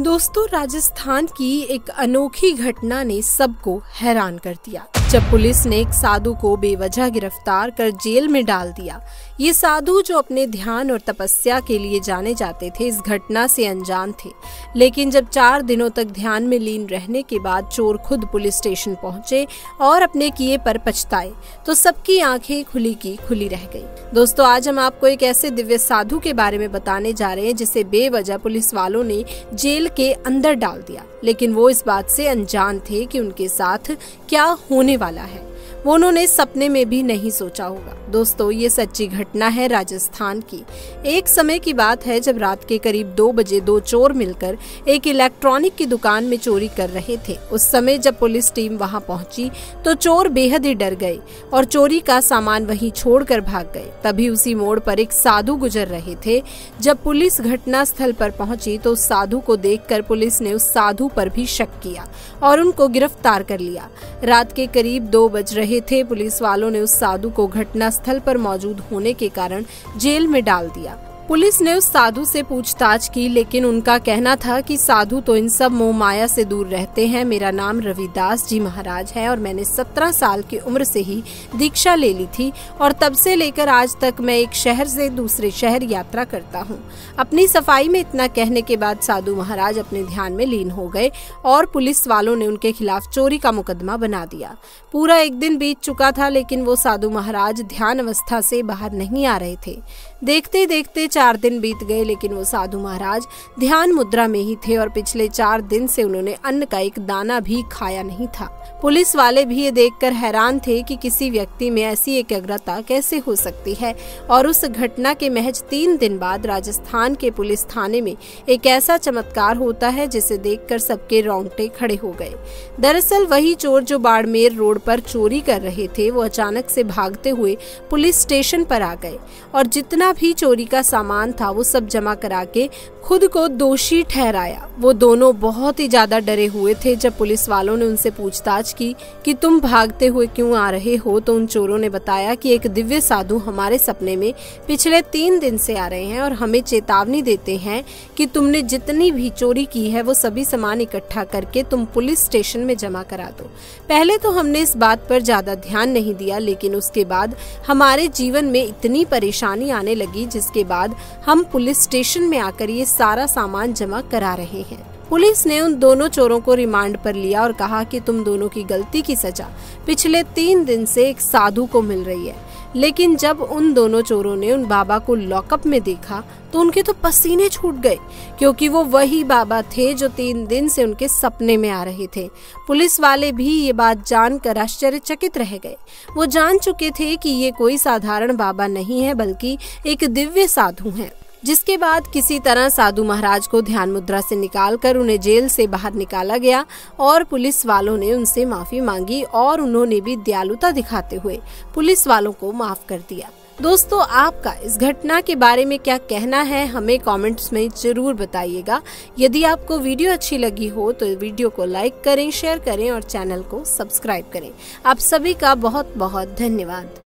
दोस्तों, राजस्थान की एक अनोखी घटना ने सबको हैरान कर दिया जब पुलिस ने एक साधु को बेवजह गिरफ्तार कर जेल में डाल दिया। ये साधु जो अपने ध्यान और तपस्या के लिए जाने जाते थे, इस घटना से अनजान थे। लेकिन जब 4 दिनों तक ध्यान में लीन रहने के बाद चोर खुद पुलिस स्टेशन पहुंचे और अपने किए पर पछताए तो सबकी आंखें खुली की खुली रह गई। दोस्तों, आज हम आपको एक ऐसे दिव्य साधु के बारे में बताने जा रहे हैं जिसे बेवजह पुलिस वालों ने जेल के अंदर डाल दिया, लेकिन वो इस बात से अनजान थे कि उनके साथ क्या होने वाला है। वो उन्होंने सपने में भी नहीं सोचा होगा। दोस्तों, ये सच्ची घटना है राजस्थान की। एक समय की बात है जब रात के करीब 2 बजे 2 चोर मिलकर एक इलेक्ट्रॉनिक की दुकान में चोरी कर रहे थे। उस समय जब पुलिस टीम वहां पहुंची तो चोर बेहद ही डर गए और चोरी का सामान वहीं छोड़कर भाग गए। तभी उसी मोड़ पर एक साधु गुजर रहे थे। जब पुलिस घटना स्थल पर पहुंची तो उस साधु को देखकर पुलिस ने उस साधु पर भी शक किया और उनको गिरफ्तार कर लिया। रात के करीब 2 बज रहे थे। पुलिस वालों ने उस साधु को घटना स्थल पर मौजूद होने के कारण जेल में डाल दिया। पुलिस ने उस साधु से पूछताछ की, लेकिन उनका कहना था कि साधु तो इन सब मोह माया से दूर रहते हैं। मेरा नाम रविदास जी महाराज है और मैंने 17 साल की उम्र से ही दीक्षा ले ली थी और तब से लेकर आज तक मैं एक शहर से दूसरे शहर यात्रा करता हूँ। अपनी सफाई में इतना कहने के बाद साधु महाराज अपने ध्यान में लीन हो गए और पुलिस वालों ने उनके खिलाफ चोरी का मुकदमा बना दिया। पूरा 1 दिन बीत चुका था, लेकिन वो साधु महाराज ध्यान अवस्था से बाहर नहीं आ रहे थे। देखते देखते 4 दिन बीत गए, लेकिन वो साधु महाराज ध्यान मुद्रा में ही थे और पिछले 4 दिन से उन्होंने अन्न का एक दाना भी खाया नहीं था। पुलिस वाले भी ये देखकर हैरान थे कि किसी व्यक्ति में ऐसी एकाग्रता कैसे हो सकती है। और उस घटना के महज 3 दिन बाद राजस्थान के पुलिस थाने में एक ऐसा चमत्कार होता है जिसे देखकर सबके रोंगटे खड़े हो गए। दरअसल वही चोर जो बाड़मेर रोड पर चोरी कर रहे थे, वो अचानक से भागते हुए पुलिस स्टेशन पर आ गए और जितना भी चोरी का सामान था वो सब जमा करा के खुद को दोषी ठहराया। वो दोनों बहुत ही ज्यादा डरे हुए थे। जब पुलिस वालों ने उनसे पूछताछ की कि तुम भागते हुए क्यों आ रहे हो, तो उन चोरों ने बताया कि एक दिव्य साधु हमारे सपने में पिछले 3 दिन से आ रहे हैं और हमें चेतावनी देते हैं कि तुमने जितनी भी चोरी की है वो सभी सामान इकट्ठा करके तुम पुलिस स्टेशन में जमा करा दो। पहले तो हमने इस बात पर ज्यादा ध्यान नहीं दिया, लेकिन उसके बाद हमारे जीवन में इतनी परेशानी आने लगी जिसके बाद हम पुलिस स्टेशन में आकर ये सारा सामान जमा करा रहे हैं। पुलिस ने उन दोनों चोरों को रिमांड पर लिया और कहा कि तुम दोनों की गलती की सजा पिछले 3 दिन से एक साधु को मिल रही है। लेकिन जब उन दोनों चोरों ने उन बाबा को लॉकअप में देखा तो उनके तो पसीने छूट गए, क्योंकि वो वही बाबा थे जो 3 दिन से उनके सपने में आ रहे थे। पुलिस वाले भी ये बात जानकर आश्चर्यचकित रह गए। वो जान चुके थे कि ये कोई साधारण बाबा नहीं है, बल्कि एक दिव्य साधु हैं। जिसके बाद किसी तरह साधु महाराज को ध्यान मुद्रा से निकालकर उन्हें जेल से बाहर निकाला गया और पुलिस वालों ने उनसे माफी मांगी और उन्होंने भी दयालुता दिखाते हुए पुलिस वालों को माफ कर दिया। दोस्तों, आपका इस घटना के बारे में क्या कहना है, हमें कमेंट्स में जरूर बताइएगा। यदि आपको वीडियो अच्छी लगी हो तो वीडियो को लाइक करें, शेयर करें और चैनल को सब्सक्राइब करें। आप सभी का बहुत बहुत धन्यवाद।